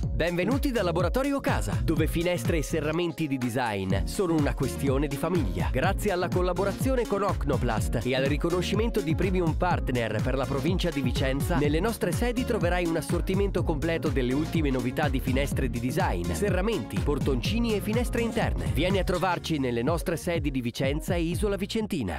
Benvenuti da Laboratorio Casa, dove finestre e serramenti di design sono una questione di famiglia. Grazie alla collaborazione con Ocnoplast e al riconoscimento di Premium Partner per la provincia di Vicenza, nelle nostre sedi troverai un assortimento completo delle ultime novità di finestre di design, serramenti, portoncini e finestre interne. Vieni a trovarci nelle nostre sedi di Vicenza e Isola Vicentina.